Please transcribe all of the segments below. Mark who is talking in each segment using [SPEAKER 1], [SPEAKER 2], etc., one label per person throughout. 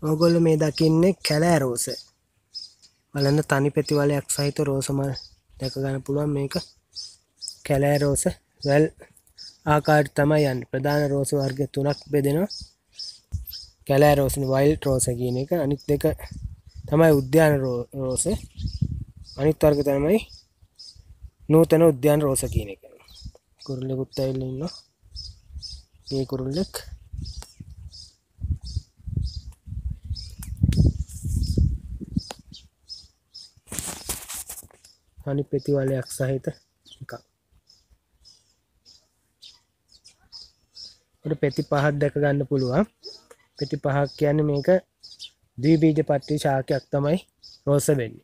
[SPEAKER 1] ඕගොල්ලෝ මේ දකින්නේ කැලෑ රෝස. බලන්න තනි පෙති වලයක් සහිත රෝස මල් දැක ගන්න පුළුවන් මේක කැලෑ රෝස. වැල් ආකාරයට තමයි යන්නේ. ප්‍රධාන රෝස වර්ග තුනක් බෙදෙනවා. කැලෑ රෝස වයිල්ඩ් රෝස කියන එක. අනිත් දෙක තමයි උද්‍යාන රෝස. අනිත් වර්ග තමයි නූතන උද්‍යාන රෝස කියන එක. කුරුල්ලෙකුත් ඇවිල්ලා ඉන්නවා. මේ කුරුල්ලෙක් අනිත් පෙති වලයක් සහිත එකක්. උඩ පෙති පහක් දැක ගන්න පුළුවන්. පෙති පහක් කියන්නේ මේක ද්විබීජපත්‍රි ශාකයක් තමයි රෝස වෙන්නේ.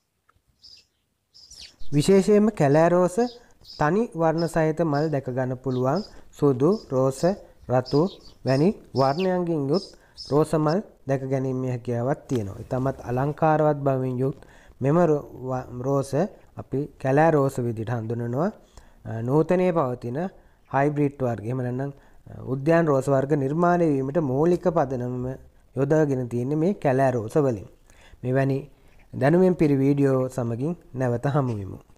[SPEAKER 1] විශේෂයෙන්ම කැලෑ රෝස තනි වර්ණ සහිත මල් දැක ගන්න පුළුවන්. සුදු, රෝස, රතු වැනි වර්ණයන්ගෙන් යුත් රෝස මල් දැක ගැනීමේ හැකියාවක් තියෙනවා. ඊටමත් අලංකාරවත් බවින් යුත් මෙම රෝස අපි කැලෑ රෝස විදිහට හඳුන්වනවා. නූතනයේ පවතින හයිබ්‍රිඩ් වර්ග එහෙම නැත්නම් උද්‍යාන රෝස වර්ග නිර්මාණය වීමට මූලික පදනම යොදාගෙන තියෙන්නේ මේ කැලෑ රෝස වලින්. මෙවැනි දැනුමින් පිරි වීඩියෝ සමගින් නැවත හමු වෙමු.